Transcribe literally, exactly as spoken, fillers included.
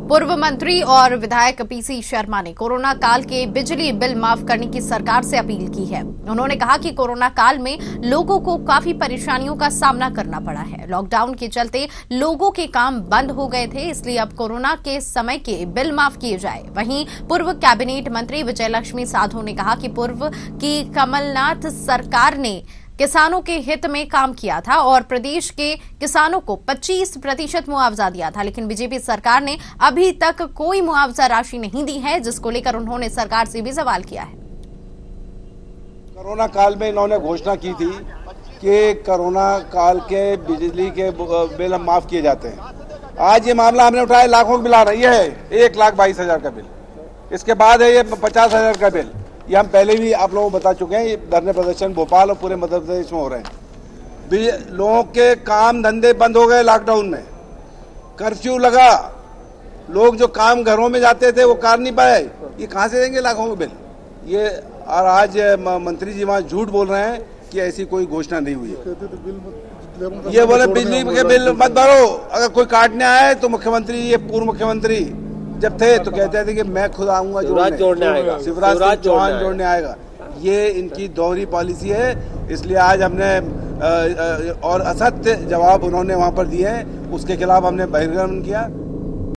पूर्व मंत्री और विधायक पीसी शर्मा ने कोरोना काल के बिजली बिल माफ करने की सरकार से अपील की है। उन्होंने कहा कि कोरोना काल में लोगों को काफी परेशानियों का सामना करना पड़ा है। लॉकडाउन के चलते लोगों के काम बंद हो गए थे, इसलिए अब कोरोना के समय के बिल माफ किए जाए। वहीं पूर्व कैबिनेट मंत्री विजयलक्ष्मी साधो ने कहा कि पूर्व की कमलनाथ सरकार ने किसानों के हित में काम किया था और प्रदेश के किसानों को पच्चीस प्रतिशत मुआवजा दिया था, लेकिन बीजेपी सरकार ने अभी तक कोई मुआवजा राशि नहीं दी है, जिसको लेकर उन्होंने सरकार से भी सवाल किया है। कोरोना काल में इन्होंने घोषणा की थी कि कोरोना काल के बिजली के बिल माफ किए जाते हैं। आज ये मामला हमने उठाया, लाखों का बिल आ रहा है। ये है एक लाख बाईस हजार का बिल, इसके बाद है ये पचास हजार का बिल। ये हम पहले भी आप लोगों को बता चुके हैं। ये धरने प्रदर्शन भोपाल और पूरे मध्य प्रदेश में हो रहे हैं। लोगों के काम धंधे बंद हो गए, लॉकडाउन में कर्फ्यू लगा, लोग जो काम घरों में जाते थे वो कर नहीं पाए। ये कहाँ से देंगे लाखों के बिल? ये और आज मंत्री जी वहाँ झूठ बोल रहे हैं कि ऐसी कोई घोषणा नहीं हुई है। ये बोले बिजली के बिल मत भरो, अगर कोई काटने आए तो मुख्यमंत्री, ये पूर्व मुख्यमंत्री जब थे तो कहते थे कि मैं खुद आऊंगा जोड़ने आएगा, शिवराज सिंह चौहान जोड़ने आएगा। ये इनकी दोहरी पॉलिसी है। इसलिए आज हमने और असत्य जवाब उन्होंने वहां पर दिए हैं, उसके खिलाफ हमने बहिर्गमन किया।